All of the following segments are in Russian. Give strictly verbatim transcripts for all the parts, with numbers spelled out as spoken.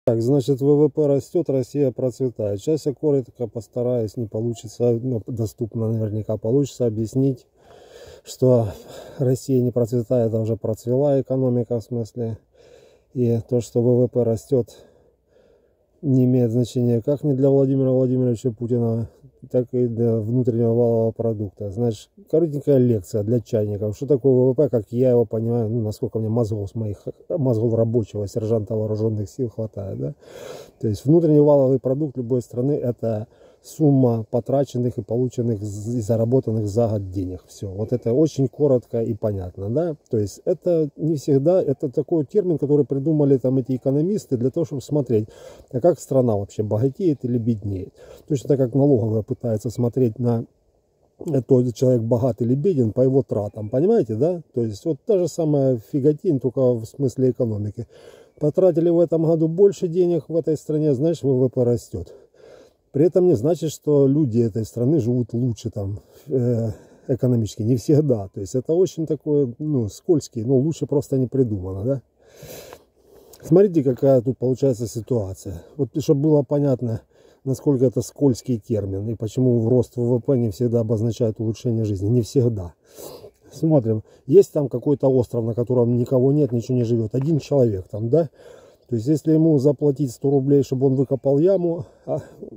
Так, значит, ВВП растет, Россия процветает. Сейчас я коротко постараюсь, не получится, но доступно наверняка получится объяснить, что Россия не процветает, а уже процвела экономика, в смысле. И то, что ВВП растет, не имеет значения как ни для Владимира Владимировича Путина, так и для внутреннего валового продукта. Значит, коротенькая лекция для чайников. Что такое ВВП, как я его понимаю, ну, насколько мне мозгов с моих, мозгов рабочего сержанта вооруженных сил хватает, да? То есть внутренний валовый продукт любой страны — это сумма потраченных и полученных и заработанных за год денег. Все. Вот это очень коротко и понятно, да? То есть это не всегда, это такой термин, который придумали там эти экономисты для того, чтобы смотреть, а как страна вообще богатеет или беднеет. Точно так, как налоговая пытается смотреть на тот человек богат или беден по его тратам, понимаете, да? То есть вот та же самая фиготень, только в смысле экономики. Потратили в этом году больше денег в этой стране, знаешь, ВВП растет. При этом не значит, что люди этой страны живут лучше там э, экономически. Не всегда. То есть это очень такое, ну, скользкий, но лучше просто не придумано, да? Смотрите, какая тут получается ситуация. Вот чтобы было понятно, насколько это скользкий термин и почему рост ВВП не всегда обозначает улучшение жизни. Не всегда. Смотрим. Есть там какой-то остров, на котором никого нет, ничего не живет. Один человек там, да? То есть, если ему заплатить сто рублей, чтобы он выкопал яму, а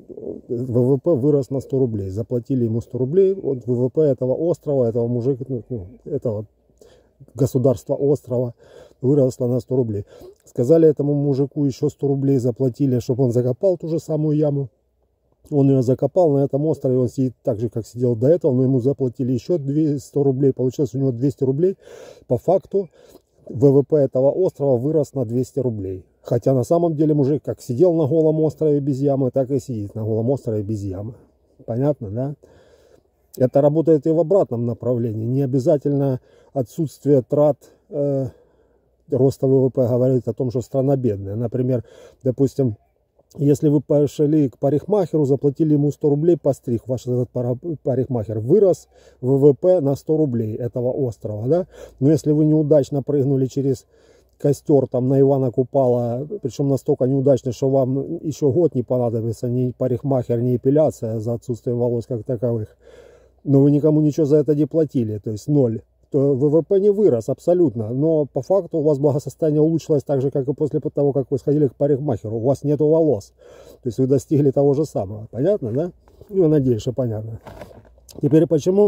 ВВП вырос на сто рублей. Заплатили ему сто рублей, вот ВВП этого острова, этого мужика, ну, этого государства острова выросло на сто рублей. Сказали этому мужику еще сто рублей заплатили, чтобы он закопал ту же самую яму. Он ее закопал на этом острове, он сидит так же, как сидел до этого, но ему заплатили еще сто рублей, получилось у него двести рублей. По факту ВВП этого острова вырос на двести рублей. Хотя на самом деле мужик как сидел на голом острове без ямы, так и сидит на голом острове без ямы. Понятно, да? Это работает и в обратном направлении. Не обязательно отсутствие трат э, роста ВВП говорит о том, что страна бедная. Например, допустим, если вы пошли к парикмахеру, заплатили ему сто рублей, постриг, ваш этот парикмахер, вырос ВВП на сто рублей этого острова, да? Но если вы неудачно прыгнули через костер там на Ивана Купала, причем настолько неудачно, что вам еще год не понадобится ни парикмахер, ни эпиляция за отсутствием волос как таковых, но вы никому ничего за это не платили, то есть ноль, то ВВП не вырос абсолютно, но по факту у вас благосостояние улучшилось так же, как и после того, как вы сходили к парикмахеру, у вас нету волос, то есть вы достигли того же самого, понятно, да? Ну, надеюсь, что понятно. Теперь почему?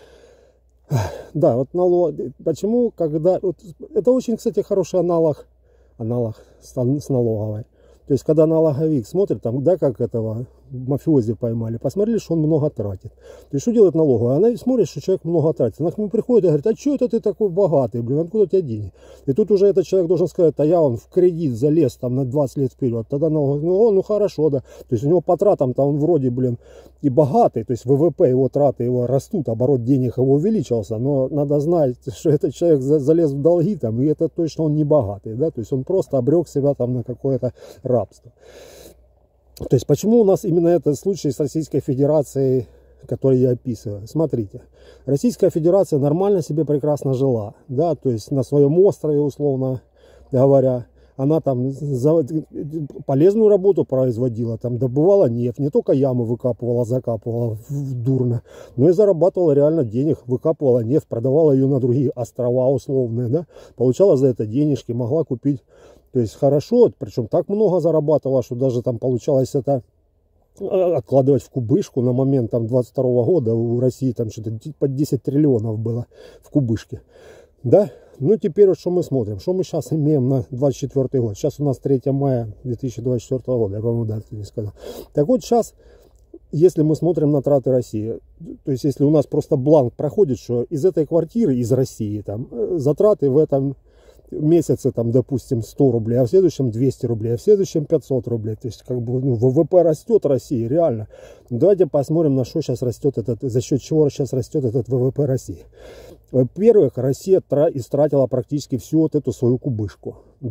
Да, вот налог, почему, когда, вот, это очень, кстати, хороший аналог, аналог с, с налоговой. То есть, когда налоговик смотрит, там, да, как этого мафиози поймали, посмотрели, что он много тратит. То есть, что делает налоговая? Она смотрит, что человек много тратит. Она к нему приходит и говорит, а что это ты такой богатый, блин, откуда у тебя деньги? И тут уже этот человек должен сказать, а я он в кредит залез там на двадцать лет вперед. Тогда налоговая, ну, ну хорошо, да. То есть, у него по тратам-то он вроде, блин, и богатый, то есть, ВВП, его траты его растут, оборот денег его увеличился, но надо знать, что этот человек залез в долги там, и это точно он не богатый, да, то есть, он просто обрек себя там на какое-то рабство. То есть, почему у нас именно этот случай с Российской Федерацией, который я описываю? Смотрите, Российская Федерация нормально себе прекрасно жила, да, то есть на своем острове, условно говоря, она там полезную работу производила, там добывала нефть, не только ямы выкапывала, закапывала дурно, но и зарабатывала реально денег, выкапывала нефть, продавала ее на другие острова условные, да, получала за это денежки, могла купить. То есть хорошо, причем так много зарабатывала, что даже там получалось это откладывать в кубышку. На момент там двадцать второго года у России там что-то под десять триллионов было в кубышке. Да? Ну теперь вот что мы смотрим, что мы сейчас имеем на двадцать четвёртый год. Сейчас у нас третье мая две тысячи двадцать четвёртого года, я, по-моему, дату не сказал. Так вот сейчас, если мы смотрим на траты России, то есть если у нас просто бланк проходит, что из этой квартиры, из России, там затраты в этом месяце, там, допустим, сто рублей, а в следующем двести рублей, а в следующем пятьсот рублей. То есть, как бы, ну, ВВП растет России, реально. Давайте посмотрим, на что сейчас растет этот, за счет чего сейчас растет этот ВВП России. Во-первых, Россия истратила практически всю вот эту свою кубышку, да?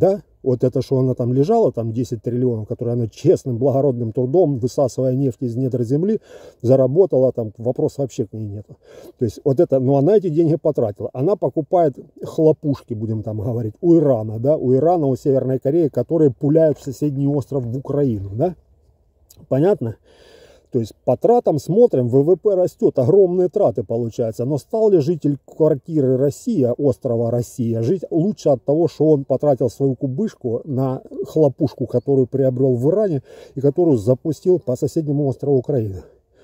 Вот это, что она там лежала, там десять триллионов, которые она честным, благородным трудом, высасывая нефть из недр земли, заработала, там вопроса вообще к ней нету. То есть вот это, ну она эти деньги потратила. Она покупает хлопушки, будем там говорить, у Ирана, да, у Ирана, у Северной Кореи, которые пуляют в соседний остров в Украину, да. Понятно? То есть по тратам смотрим, ВВП растет, огромные траты получаются. Но стал ли житель квартиры Россия, острова Россия, жить лучше от того, что он потратил свою кубышку на хлопушку, которую приобрел в Иране и которую запустил по соседнему острову Украины?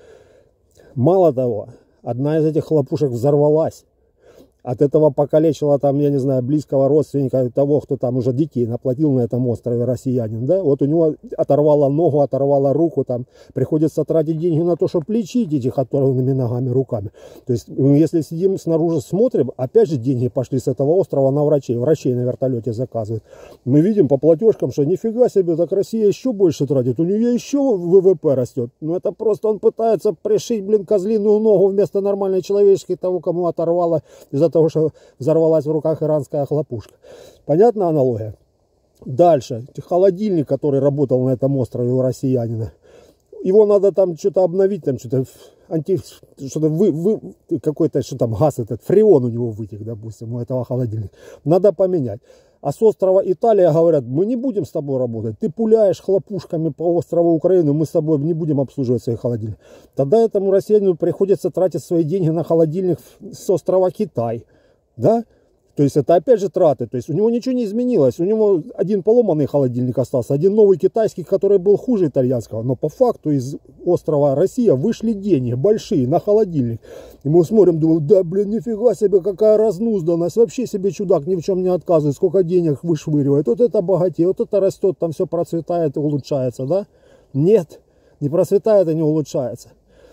Мало того, одна из этих хлопушек взорвалась. От этого покалечила там, я не знаю, близкого родственника того, кто там уже детей наплатил на этом острове, россиянин, да, вот у него оторвало ногу, оторвало руку, там приходится тратить деньги на то, чтобы лечить этих оторванными ногами, руками. То есть, если сидим снаружи, смотрим, опять же деньги пошли с этого острова на врачей, врачей на вертолете заказывают. Мы видим по платежкам, что нифига себе, так Россия еще больше тратит, у нее еще ВВП растет. Ну это просто он пытается пришить, блин, козлиную ногу вместо нормальной человеческой того, кому оторвало из-за того, что взорвалась в руках иранская хлопушка. Понятна аналогия? Дальше. Холодильник, который работал на этом острове у россиянина. Его надо там что-то обновить, там что-то анти... что-то вы, вы, какой-то, что там, газ этот, фреон у него вытек, допустим, у этого холодильника. Надо поменять. А с острова Италия говорят, мы не будем с тобой работать. Ты пуляешь хлопушками по острову Украины, мы с тобой не будем обслуживать свои холодильники. Тогда этому россиянину приходится тратить свои деньги на холодильник с острова Китай. Да? То есть это опять же траты. То есть у него ничего не изменилось. У него один поломанный холодильник остался, один новый китайский, который был хуже итальянского. Но по факту из острова Россия вышли деньги большие на холодильник. И мы смотрим, думаем, да блин, нифига себе, какая разнузданность. Вообще себе чудак ни в чем не отказывает. Сколько денег вышвыривает. Вот это богатеет, вот это растет, там все процветает и улучшается. Да? Нет, не процветает и не улучшается.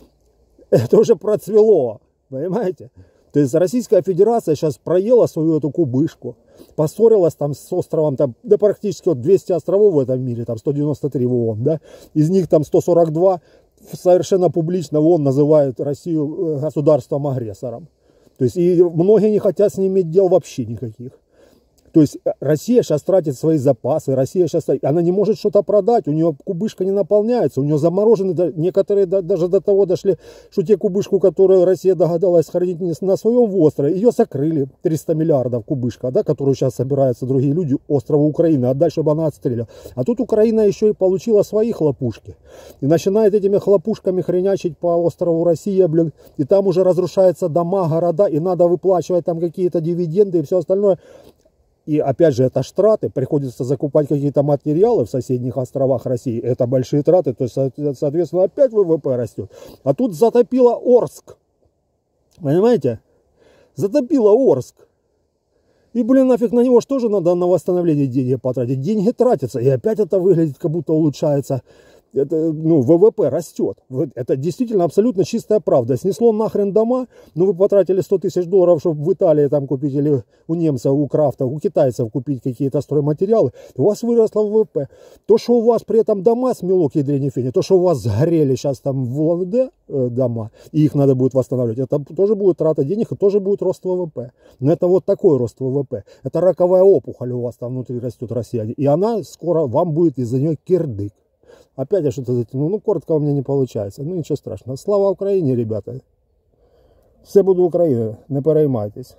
Это уже процвело. Понимаете? То есть Российская Федерация сейчас проела свою эту кубышку, поссорилась там с островом, там, да практически вот двести островов в этом мире, там сто девяносто три в ООН, да, из них там сто сорок два совершенно публично в ООН называют Россию государством-агрессором. То есть и многие не хотят с ним иметь дел вообще никаких. То есть Россия сейчас тратит свои запасы, Россия сейчас, она не может что-то продать, у нее кубышка не наполняется, у нее заморожены, некоторые даже до того дошли, что те кубышку, которую Россия догадалась хранить на своем острове, ее закрыли, триста миллиардов кубышка, да, которую сейчас собираются другие люди, острова Украины, отдать, чтобы она отстреляла. А тут Украина еще и получила свои хлопушки. И начинает этими хлопушками хренячить по острову Россия, блин, и там уже разрушаются дома, города, и надо выплачивать там какие-то дивиденды и все остальное. И опять же, это ж траты, приходится закупать какие-то материалы в соседних островах России. Это большие траты, то есть, соответственно, опять ВВП растет. А тут затопило Орск. Понимаете? Затопило Орск. И, блин, нафиг на него что же надо на восстановление деньги потратить? Деньги тратятся, и опять это выглядит, как будто улучшается. Это, ну, ВВП растет. Это действительно абсолютно чистая правда. Снесло нахрен дома, но вы потратили сто тысяч долларов, чтобы в Италии там купить, или у немцев, у крафтов, у китайцев купить какие-то стройматериалы, у вас выросло ВВП. То, что у вас при этом дома смело к ядрене фени, то, что у вас сгорели сейчас там в ЛНД э, дома, и их надо будет восстанавливать, это тоже будет трата денег, и тоже будет рост ВВП. Но это вот такой рост ВВП. Это раковая опухоль у вас там внутри растет, россияне. И она скоро, вам будет из-за нее кирдык. Опять я что-то затянул. Ну, коротко у меня не получается. Ну, ничего страшного. Слава Украине, ребята. Все буде Україна. Не переймайтесь.